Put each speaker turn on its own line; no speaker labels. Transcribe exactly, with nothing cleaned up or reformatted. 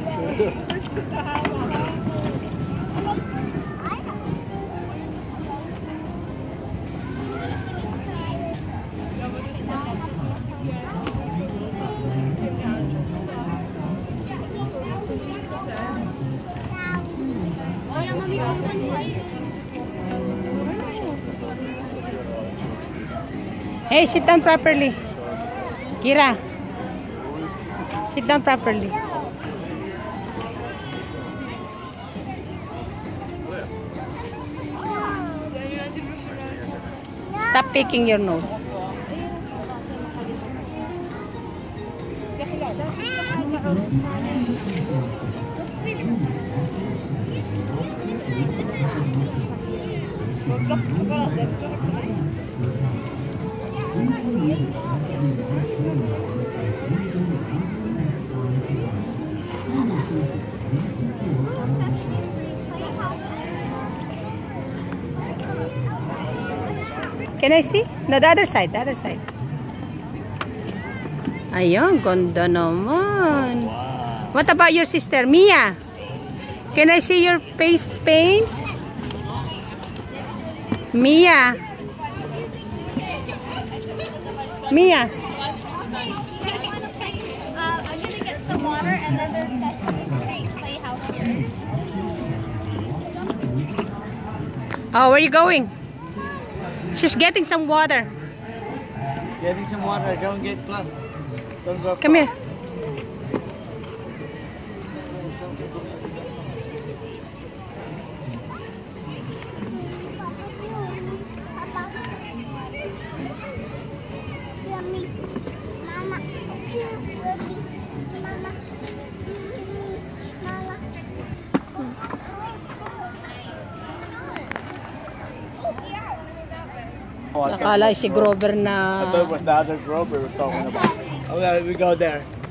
Hey, sit down properly. Kira, sit down properly. Stop picking your nose. Can I see? No, the other side, the other side. Ayun, ganda naman. What about your sister, Mia? Can I see your face paint? Mia. Mia.
Uh, I'm gonna get some water and then there's that great playhouse here.
Oh, where are you going? She's getting some water.
Getting some water. Don't get close. Don't go.
Come here.
Mama,
Nakala si Grover na...
I thought it was the other Grover we were talking about. Okay, we go there.